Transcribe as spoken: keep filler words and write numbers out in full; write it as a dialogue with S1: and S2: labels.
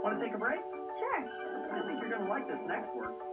S1: Want to take a break?
S2: Sure.
S1: I think you're going to like this next word.